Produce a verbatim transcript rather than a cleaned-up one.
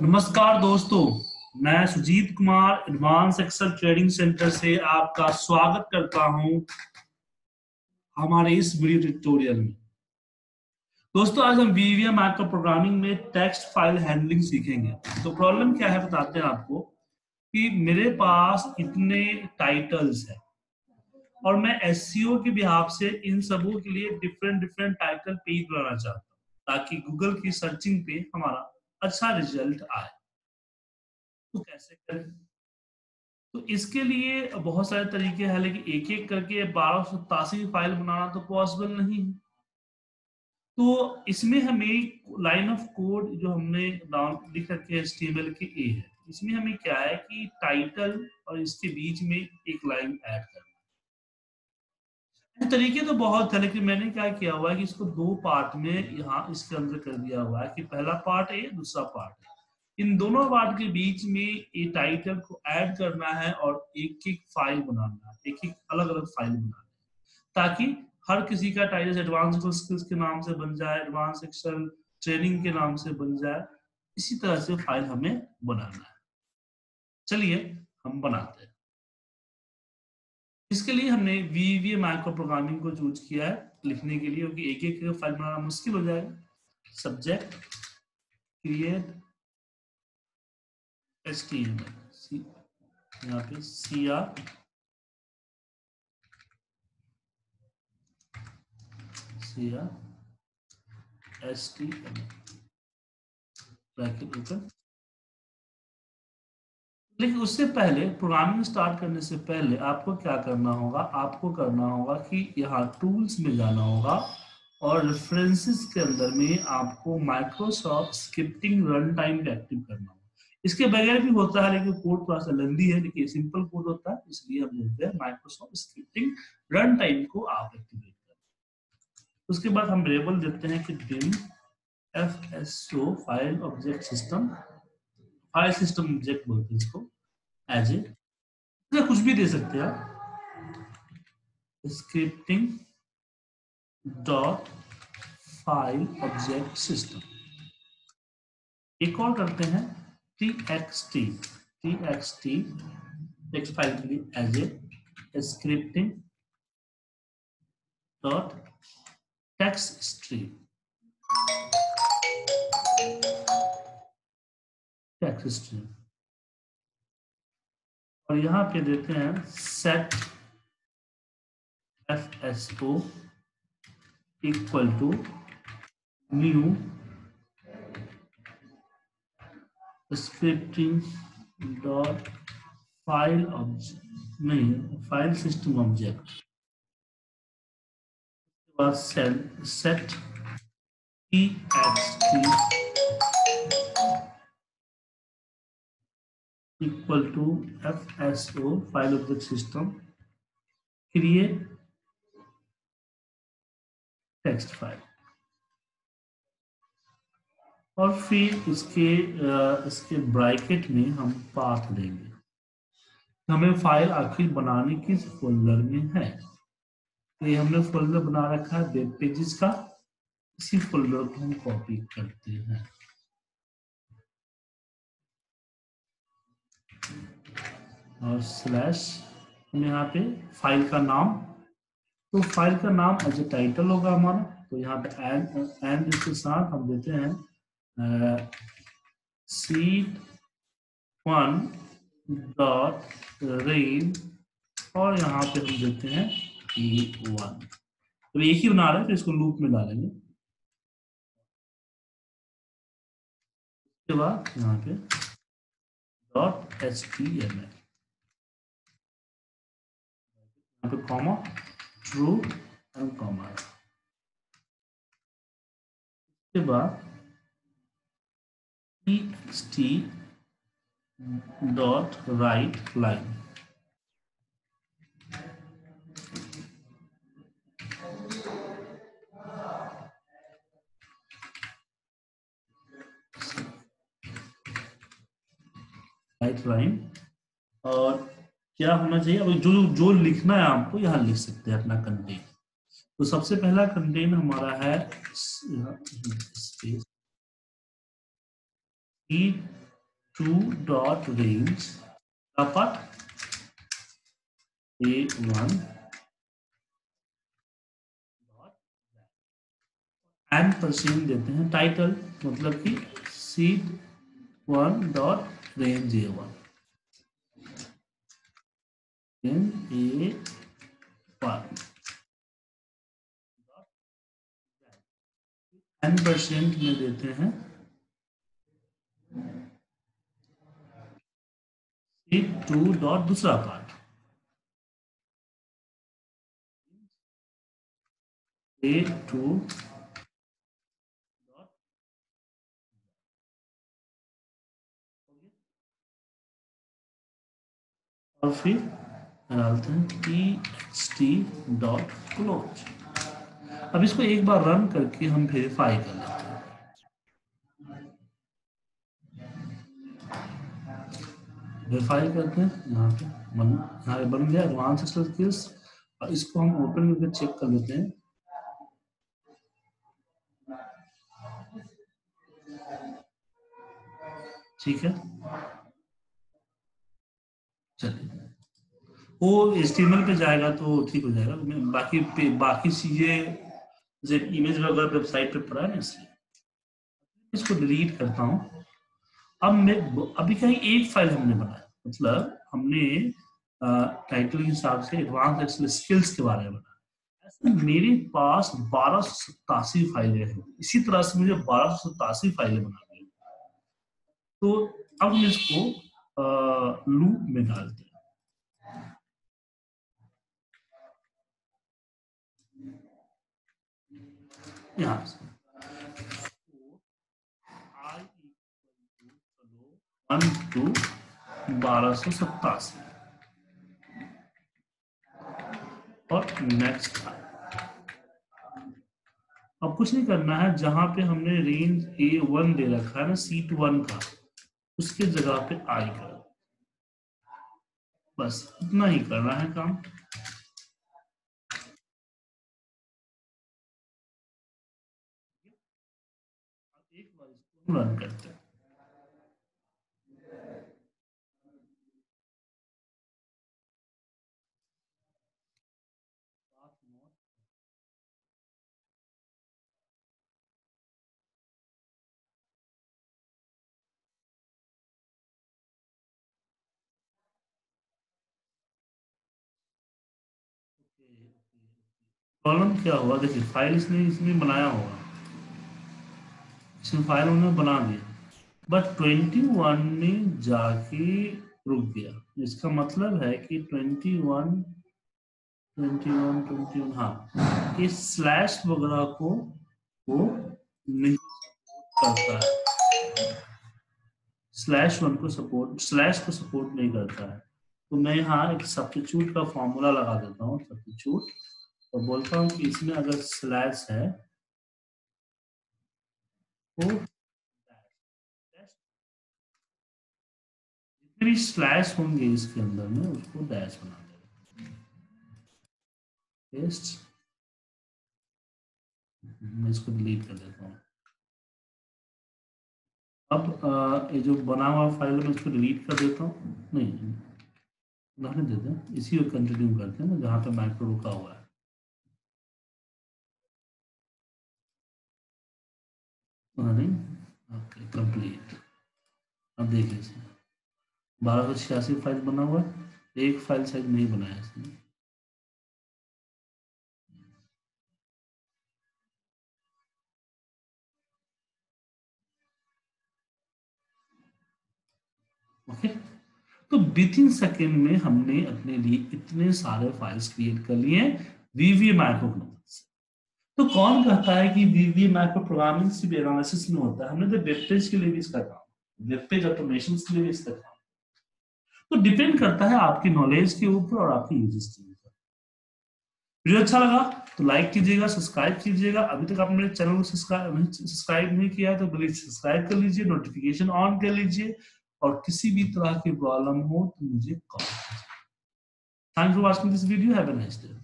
नमस्कार दोस्तों, मैं Sujit Kumar advance Excel trading centre से आपका स्वागत करता हूं हमारे इस वीडियो ट्यूटोरियल में। दोस्तों, आज हम वीवीएम माइक्रो प्रोग्रामिंग में टेक्स्ट फाइल हैंडलिंग सीखेंगे। तो प्रॉब्लम क्या है बताते हैं आपको कि मेरे पास इतने टाइटल्स हैं और मैं एसईओ के बिहाफ से इन सबों के लिए डिफरेंट डिफरेंट टाइटल पेज बनाना चाहता हूँ ताकि गूगल की सर्चिंग पे हमारा अच्छा रिजल्ट आए। तो कैसे करें? तो इसके लिए बहुत सारे तरीके हैं, लेकिन एक एक करके बारह सौ सतासी फाइल बनाना तो पॉसिबल नहीं है। तो इसमें हमें लाइन ऑफ कोड जो हमने डाउन लिख रखे है एचटीएमएल के ए है, इसमें हमें क्या है कि टाइटल और इसके बीच में एक लाइन ऐड करना है। तरीके तो बहुत है, लेकिन मैंने क्या किया हुआ है कि इसको दो पार्ट में यहाँ इसके अंदर कर दिया हुआ है कि पहला पार्ट ए, दूसरा पार्ट है। इन दोनों पार्ट के बीच में ये टाइटल को ऐड करना है और एक एक फाइल बनाना है, एक एक अलग अलग फाइल बनाना है ताकि हर किसी का टाइटल एडवांस स्किल्स के नाम से बन जाए, एडवांस एक्सेल ट्रेनिंग के नाम से बन जाए। इसी तरह से फाइल हमें बनाना है। चलिए हम बनाते हैं। इसके लिए हमने वीवीएम माइक्रो प्रोग्रामिंग को चूज किया है लिखने के लिए, क्योंकि एक एक फाइल बनाना मुश्किल हो जाएगा। सब्जेक्ट क्रिएट एचटीएमएल, यहाँ पे C R C R S T M bracket open. लेकिन उससे पहले, प्रोग्रामिंग स्टार्ट करने से पहले आपको क्या करना होगा? आपको करना होगा कि यहाँ टूल्स में जाना होगा और रेफरेंसेस के अंदर में आपको Microsoft scripting run time active करना होगा। इसके बगैर भी होता है, लेकिन कोड थोड़ा सा लंबी है, लेकिन सिंपल कोड होता है, इसलिए हम बोलते हैं माइक्रोसॉफ्ट स्क्रिप्टिंग रन टाइम को आप एक्टिवेट करें। उसके बाद हम वेरिएबल देते हैं कि dim F S O file object system, file system object बोलते हैं इसको, एज ए कुछ भी दे सकते हैं आप, scripting dot file object system. एक और करते हैं T X T T X T text file के लिए as a scripting dot text stream text stream. और यहां पे देते हैं set F S O equal to new scripting dot file object, नहीं फाइल सिस्टम ऑब्जेक्ट, बाद cell set T X T equal to F S O file object system create text file. और फिर इसके इसके ब्रैकेट में हम path देंगे। हमें फाइल आखिर बनाने किस फोल्डर में है? ये हमने फोल्डर बना रखा है वेब पेजेस का, इसी फोल्डर को हम कॉपी करते हैं और स्लैश हम यहाँ पे फाइल का नाम, तो फाइल का नाम एज ए टाइटल होगा हमारा। तो यहाँ पे एंड एंड के साथ हम देते हैं सीट वन डॉट रीड और यहाँ पे हम देते हैं ई वन। तो एक ही बना रहे हैं, तो इसको लूप में डालेंगे। उसके बाद यहाँ पे dot H T M L, यहाँ पे कॉमा ट्रू एंड कॉमा। उसके बाद T dot write line, write line. और क्या होना चाहिए? अब जो जो लिखना है आपको यहाँ लिख सकते हैं अपना कंटेंट। तो सबसे पहला कंटेंट हमारा है स्पेस टू डॉट रेंज का part A one N percent देते हैं टाइटल, मतलब कि sheet one dot range A one A one N percent में देते हैं सीट टू डॉट दूसरा पार्ट ए टू और फिर डालते हैं T X T dot close. अब इसको एक बार रन करके हम वेरीफाई कर लेते हैं। वेरीफाई करते हैं, यहाँ पे बन यहाँ पे बन गया एडवांस एक्सेल स्किल्स, और इसको हम ओपन करके चेक कर लेते हैं। ठीक है, चलिए वो एचटीएमएल पे जाएगा तो ठीक हो जाएगा, बाकी पे बाकी चीजें जैसे इमेज वगैरह वेबसाइट पे पड़ा है ना, इसलिए इसको डिलीट करता हूँ। अब मैं अभी कहीं एक फाइल हमने बनाया, मतलब हमने टाइटल के हिसाब से एडवांस एक्सेल स्किल्स के बारे में बनाया। ऐसे मेरे पास बारह सौ सतासी फाइलें हैं, इसी तरह से मुझे बारह सौ सतासी फाइलें बनानी है। तो अब हम इसको लूप में डालते हैं। यहाँ से वन टू बारह सौ सत्तासी और नेक्स्ट। अब कुछ नहीं करना है, जहां पे हमने रेंज ए वन दे रखा है ना सीट वन का, उसके जगह पे आई कर, बस इतना ही करना है काम। एक बार इसको रन करते हैं। प्रॉब्लम क्या हुआ, देखिए फाइल इसने इसमें बनाया होगा, इसमें फाइल उन्होंने बना दिया, बट ट्वेंटी वन में जाके रुक गया। इसका मतलब है कि twenty one twenty one twenty one हाँ, इस स्लैश वगैरह को वो नहीं करता है, स्लैश वन को सपोर्ट स्लैश को सपोर्ट नहीं करता है। तो मैं यहाँ एक सब्स्टिट्यूट का फॉर्मूला लगा देता हूँ, सब्स्टिट्यूट, और बोलता हूँ कि इसमें अगर स्लैश है तो जितने भी स्लैश होंगे इसके अंदर में उसको डैश बना देगा। पेस्ट, मैं इसको डिलीट कर देता हूँ। अब ये जो बना हुआ फाइल है मैं इसको डिलीट कर देता हूँ, नहीं रहने देते हैं, इसी को कंटिन्यू करते हैं ना जहाँ पे माइक्रो रुका हुआ है। नहीं, ओके कंप्लीट। अब देख लीजिए बारह सौ छियासी फाइल बना हुआ है, एक फाइल साइज नहीं बनाया इसने। ओके, तो विद इन सेकेंड में हमने अपने लिए इतने सारे फाइल्स क्रिएट कर लिए वीवी माइक्रो के मदद से। तो कौन कहता है कि वीवी माइक्रो प्रोग्रामिंग सिर्फ एनालिसिस में होता है? हमने तो वेब पेज के लिए भी इसका काम, वेब पेज ऑटोमेशन के लिए भी इसका काम। तो डिपेंड करता है आपकी नॉलेज के ऊपर और आपकी यूजेस के ऊपर। वीडियो अच्छा लगा तो लाइक कीजिएगा, सब्सक्राइब कीजिएगा। अभी तक आपने मेरे चैनल को सब्सक्राइब सब्सक्राइब नहीं किया है तो प्लीज सब्सक्राइब कर लीजिए, नोटिफिकेशन ऑन कर लीजिए, और किसी भी तरह की प्रॉब्लम हो तो मुझे कॉल कीजिए। Thanks for watching this video, have a nice day.